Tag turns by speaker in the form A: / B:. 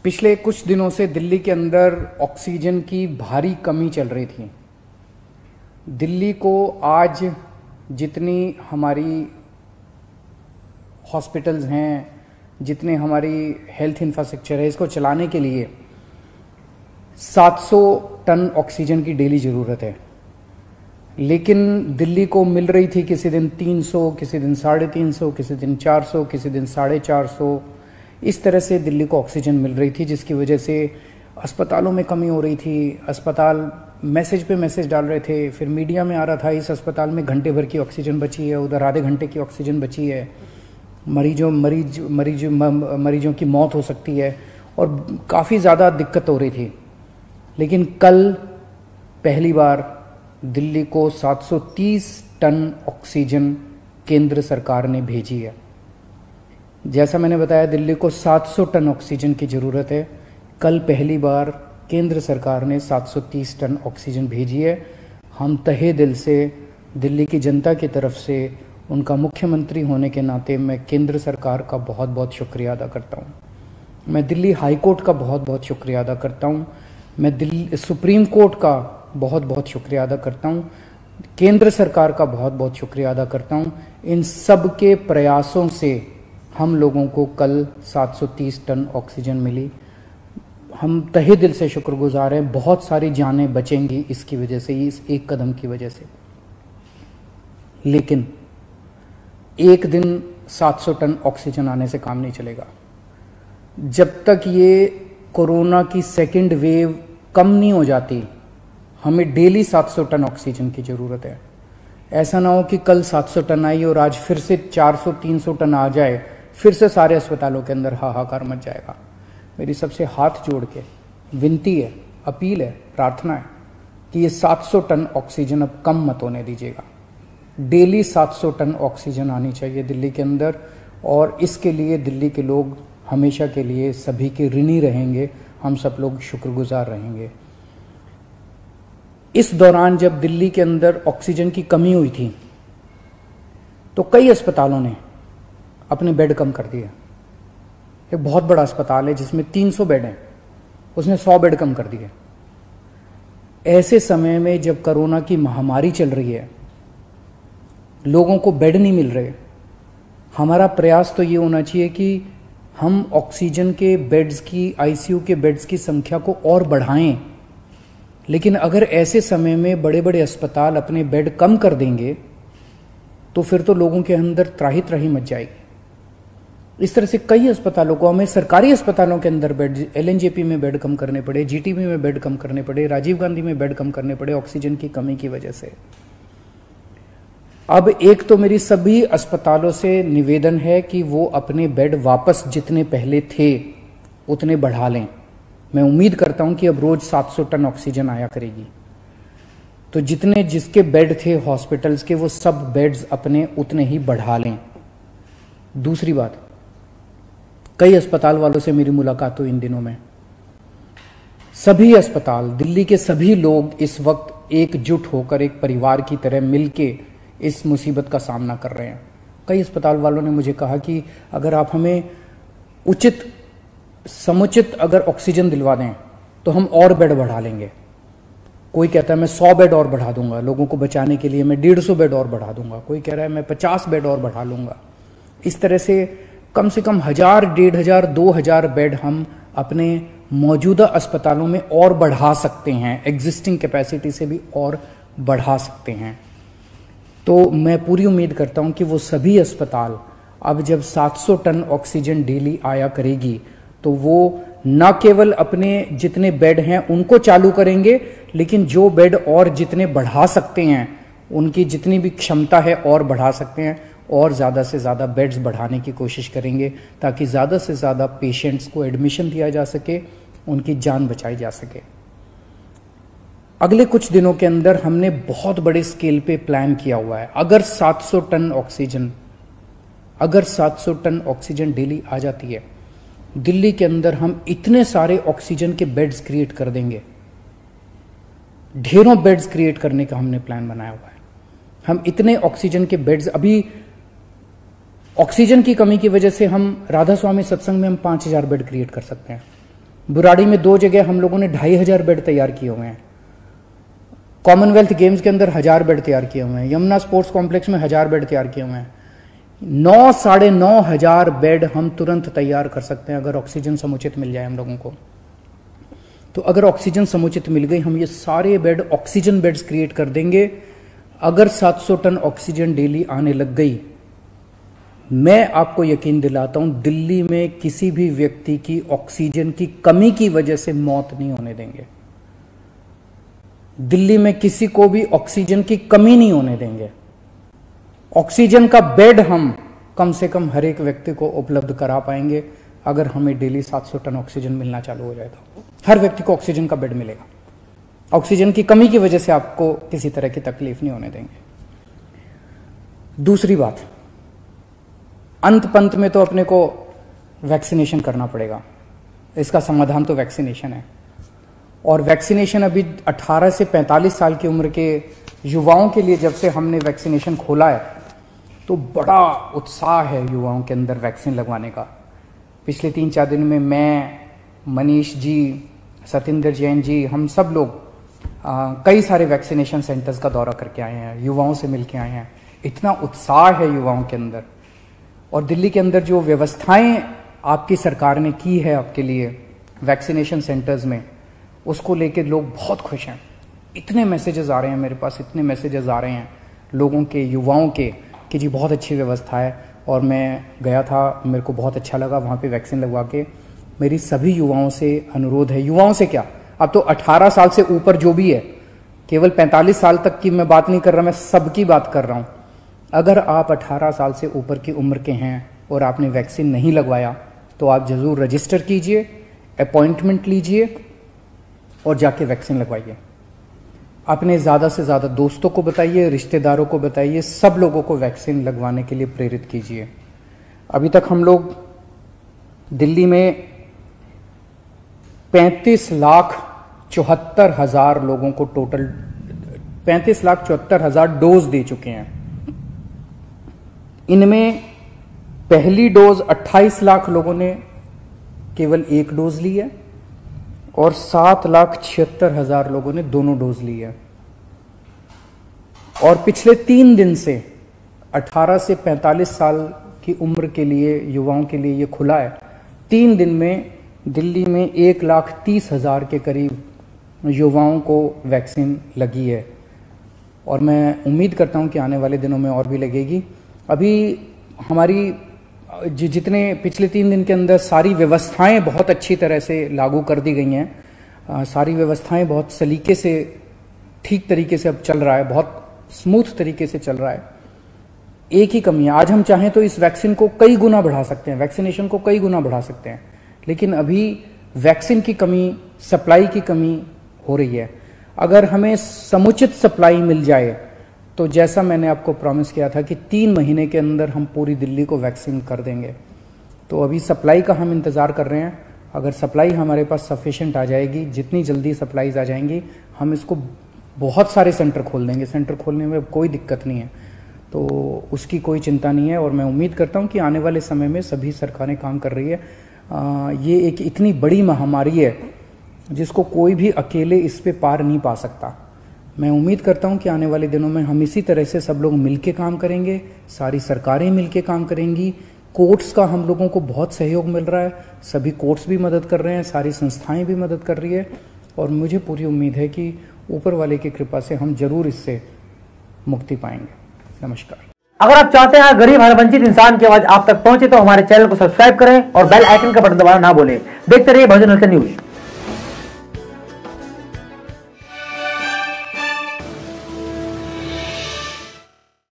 A: पिछले कुछ दिनों से दिल्ली के अंदर ऑक्सीजन की भारी कमी चल रही थी। दिल्ली को आज जितनी हमारी हॉस्पिटल्स हैं, जितने हमारी हेल्थ इंफ्रास्ट्रक्चर है, इसको चलाने के लिए 700 टन ऑक्सीजन की डेली ज़रूरत है। लेकिन दिल्ली को मिल रही थी किसी दिन 300, किसी दिन 350, किसी दिन 400, किसी दिन 450। इस तरह से दिल्ली को ऑक्सीजन मिल रही थी, जिसकी वजह से अस्पतालों में कमी हो रही थी। अस्पताल मैसेज पे मैसेज डाल रहे थे, फिर मीडिया में आ रहा था इस अस्पताल में घंटे भर की ऑक्सीजन बची है, उधर आधे घंटे की ऑक्सीजन बची है, मरीजों की मौत हो सकती है, और काफ़ी ज़्यादा दिक्कत हो रही थी। लेकिन कल पहली बार दिल्ली को 730 टन ऑक्सीजन केंद्र सरकार ने भेजी है। जैसा मैंने बताया, दिल्ली को 700 टन ऑक्सीजन की ज़रूरत है। कल पहली बार केंद्र सरकार ने 730 टन ऑक्सीजन भेजी है। हम तहे दिल से दिल्ली की जनता की तरफ से, उनका मुख्यमंत्री होने के नाते, मैं केंद्र सरकार का बहुत बहुत शुक्रिया अदा करता हूँ। मैं दिल्ली हाई कोर्ट का बहुत बहुत शुक्रिया अदा करता हूँ। मैं दिल्ली सुप्रीम कोर्ट का बहुत बहुत शुक्रिया अदा करता हूँ। केंद्र सरकार का बहुत बहुत शुक्रिया अदा करता हूँ। इन सब के प्रयासों से हम लोगों को कल 730 टन ऑक्सीजन मिली। हम तहे दिल से शुक्रगुजार हैं। बहुत सारी जानें बचेंगी इसकी वजह से, इस एक कदम की वजह से। लेकिन एक दिन 700 टन ऑक्सीजन आने से काम नहीं चलेगा। जब तक ये कोरोना की सेकेंड वेव कम नहीं हो जाती, हमें डेली 700 टन ऑक्सीजन की ज़रूरत है। ऐसा ना हो कि कल 700 टन आई और आज फिर से 400-300 टन आ जाए, फिर से सारे अस्पतालों के अंदर हाहाकार मच जाएगा। मेरी सबसे हाथ जोड़ के विनती है, अपील है, प्रार्थना है कि ये 700 टन ऑक्सीजन अब कम मत होने दीजिएगा। डेली 700 टन ऑक्सीजन आनी चाहिए दिल्ली के अंदर, और इसके लिए दिल्ली के लोग हमेशा के लिए सभी के ऋणी रहेंगे। हम सब लोग शुक्रगुजार रहेंगे। इस दौरान जब दिल्ली के अंदर ऑक्सीजन की कमी हुई थी, तो कई अस्पतालों ने अपने बेड कम कर दिए। एक बहुत बड़ा अस्पताल है जिसमें 300 बेड हैं, उसने 100 बेड कम कर दिए। ऐसे समय में जब कोरोना की महामारी चल रही है, लोगों को बेड नहीं मिल रहे, हमारा प्रयास तो ये होना चाहिए कि हम ऑक्सीजन के बेड्स की, आईसीयू के बेड्स की संख्या को और बढ़ाएं। लेकिन अगर ऐसे समय में बड़े बड़े अस्पताल अपने बेड कम कर देंगे, तो फिर तो लोगों के अंदर त्राही त्राही मच जाएगी। इस तरह से कई अस्पतालों को, हमें सरकारी अस्पतालों के अंदर बेड, एलएनजेपी में बेड कम करने पड़े, जीटीबी में बेड कम करने पड़े, राजीव गांधी में बेड कम करने पड़े ऑक्सीजन की कमी की वजह से। अब एक तो मेरी सभी अस्पतालों से निवेदन है कि वो अपने बेड वापस जितने पहले थे उतने बढ़ा लें। मैं उम्मीद करता हूं कि अब रोज 700 टन ऑक्सीजन आया करेगी, तो जितने जिसके बेड थे हॉस्पिटल्स के, वो सब बेड्स अपने उतने ही बढ़ा लें। दूसरी बात, कई अस्पताल वालों से मेरी मुलाकात हुई इन दिनों में। सभी अस्पताल, दिल्ली के सभी लोग इस वक्त एकजुट होकर, एक परिवार की तरह मिलके इस मुसीबत का सामना कर रहे हैं। कई अस्पताल वालों ने मुझे कहा कि अगर आप हमें उचित समुचित अगर ऑक्सीजन दिलवा दें तो हम और बेड बढ़ा लेंगे। कोई कहता है मैं 100 बेड और बढ़ा दूंगा लोगों को बचाने के लिए, मैं 150 बेड और बढ़ा दूंगा। कोई कह रहा है मैं 50 बेड और बढ़ा लूंगा। इस तरह से कम 1000, 1500, 2000 बेड हम अपने मौजूदा अस्पतालों में और बढ़ा सकते हैं, एग्जिस्टिंग कैपेसिटी से भी और बढ़ा सकते हैं। तो मैं पूरी उम्मीद करता हूं कि वो सभी अस्पताल अब जब 700 टन ऑक्सीजन डेली आया करेगी, तो वो न केवल अपने जितने बेड हैं उनको चालू करेंगे, लेकिन जो बेड और जितने बढ़ा सकते हैं, उनकी जितनी भी क्षमता है और बढ़ा सकते हैं, और ज़्यादा से ज़्यादा बेड्स बढ़ाने की कोशिश करेंगे, ताकि ज़्यादा से ज़्यादा पेशेंट्स को एडमिशन दिया जा सके, उनकी जान बचाई जा सके। अगले कुछ दिनों के अंदर हमने बहुत बड़े स्केल पे प्लान किया हुआ है। अगर 700 टन ऑक्सीजन डेली आ जाती है दिल्ली के अंदर, हम इतने सारे ऑक्सीजन के बेड्स क्रिएट कर देंगे। ढेरों बेड्स क्रिएट करने का हमने प्लान बनाया हुआ है। हम इतने ऑक्सीजन के बेड्स, अभी ऑक्सीजन की कमी की वजह से हम राधा स्वामी सत्संग में हम 5000 बेड क्रिएट कर सकते हैं। बुराड़ी में 2 जगह हम लोगों ने 2500 बेड तैयार किए हुए हैं। कॉमनवेल्थ गेम्स के अंदर 1000 बेड तैयार किए हुए हैं। यमुना स्पोर्ट्स कॉम्प्लेक्स में 1000 बेड तैयार किए हुए हैं। 9 साढ़े 9 हजार बेड हम तुरंत तैयार कर सकते हैं अगर ऑक्सीजन समुचित मिल जाए हम लोगों को। तो अगर ऑक्सीजन समुचित मिल गई, हम ये सारे बेड ऑक्सीजन बेड्स क्रिएट कर देंगे। अगर 700 टन ऑक्सीजन डेली आने लग गई, मैं आपको यकीन दिलाता हूं दिल्ली में किसी भी व्यक्ति की ऑक्सीजन की कमी की वजह से मौत नहीं होने देंगे। दिल्ली में किसी को भी ऑक्सीजन की कमी नहीं होने देंगे। ऑक्सीजन का बेड हम कम से कम हर एक व्यक्ति को उपलब्ध करा पाएंगे अगर हमें डेली 700 टन ऑक्सीजन मिलना चालू हो जाए तो हर व्यक्ति को ऑक्सीजन का बेड मिलेगा। ऑक्सीजन की कमी की वजह से आपको किसी तरह की तकलीफ नहीं होने देंगे। दूसरी बात, अंत पंत में तो अपने को वैक्सीनेशन करना पड़ेगा। इसका समाधान तो वैक्सीनेशन है। और वैक्सीनेशन अभी 18 से 45 साल की उम्र के युवाओं के लिए जब से हमने वैक्सीनेशन खोला है तो बड़ा उत्साह है युवाओं के अंदर वैक्सीन लगवाने का। पिछले 3-4 दिन में मैं, मनीष जी, सतिंदर जैन जी, हम सब लोग कई सारे वैक्सीनेशन सेंटर्स का दौरा करके आए हैं, युवाओं से मिलके आए हैं। इतना उत्साह है युवाओं के अंदर। और दिल्ली के अंदर जो व्यवस्थाएं आपकी सरकार ने की है आपके लिए वैक्सीनेशन सेंटर्स में, उसको लेके लोग बहुत खुश हैं। इतने मैसेजेस आ रहे हैं मेरे पास, इतने मैसेजेस आ रहे हैं लोगों के, युवाओं के, कि जी बहुत अच्छी व्यवस्था है। और मैं गया था, मेरे को बहुत अच्छा लगा वहाँ पे वैक्सीन लगवा के। मेरी सभी युवाओं से अनुरोध है, युवाओं से क्या, अब तो 18 साल से ऊपर जो भी है, केवल 45 साल तक की मैं बात नहीं कर रहा, मैं सबकी बात कर रहा हूँ। अगर आप 18 साल से ऊपर की उम्र के हैं और आपने वैक्सीन नहीं लगवाया तो आप जरूर रजिस्टर कीजिए, अपॉइंटमेंट लीजिए और जाके वैक्सीन लगवाइए। अपने ज़्यादा से ज़्यादा दोस्तों को बताइए, रिश्तेदारों को बताइए, सब लोगों को वैक्सीन लगवाने के लिए प्रेरित कीजिए। अभी तक हम लोग दिल्ली में 35,74,000 लोगों को टोटल 35,74,000 डोज दे चुके हैं। इनमें पहली डोज 28 लाख लोगों ने केवल एक डोज ली है और 7,76,000 लोगों ने दोनों डोज ली है। और पिछले 3 दिन से 18 से 45 साल की उम्र के लिए, युवाओं के लिए ये खुला है। 3 दिन में दिल्ली में 1,30,000 के करीब युवाओं को वैक्सीन लगी है और मैं उम्मीद करता हूं कि आने वाले दिनों में और भी लगेगी। अभी हमारी जितने पिछले 3 दिन के अंदर सारी व्यवस्थाएं बहुत अच्छी तरह से लागू कर दी गई हैं। सारी व्यवस्थाएं बहुत सलीके से, ठीक तरीके से अब चल रहा है, बहुत स्मूथ तरीके से चल रहा है। एक ही कमी है, आज हम चाहें तो इस वैक्सीन को कई गुना बढ़ा सकते हैं, वैक्सीनेशन को कई गुना बढ़ा सकते हैं, लेकिन अभी वैक्सीन की कमी, सप्लाई की कमी हो रही है। अगर हमें समुचित सप्लाई मिल जाए तो जैसा मैंने आपको प्रॉमिस किया था कि 3 महीने के अंदर हम पूरी दिल्ली को वैक्सीन कर देंगे, तो अभी सप्लाई का हम इंतज़ार कर रहे हैं। अगर सप्लाई हमारे पास सफिशिएंट आ जाएगी, जितनी जल्दी सप्लाईज आ जाएंगी, हम इसको बहुत सारे सेंटर खोल देंगे। सेंटर खोलने में कोई दिक्कत नहीं है, तो उसकी कोई चिंता नहीं है। और मैं उम्मीद करता हूँ कि आने वाले समय में सभी सरकारें काम कर रही है। ये एक इतनी बड़ी महामारी है जिसको कोई भी अकेले इस पे पार नहीं पा सकता। मैं उम्मीद करता हूं कि आने वाले दिनों में हम इसी तरह से सब लोग मिलके काम करेंगे, सारी सरकारें मिलके काम करेंगी। कोर्ट्स का हम लोगों को बहुत सहयोग मिल रहा है, सभी कोर्ट्स भी मदद कर रहे हैं, सारी संस्थाएं भी मदद कर रही है और मुझे पूरी उम्मीद है कि ऊपर वाले की कृपा से हम जरूर इससे मुक्ति पाएंगे। नमस्कार।
B: अगर आप चाहते हैं गरीब हर वंचित इंसान की आवाज आप तक पहुंचे तो हमारे चैनल को सब्सक्राइब करें और बेल आइकन का बटन दबाना ना भूलें। देखते रहिए बहुजन न्यूज।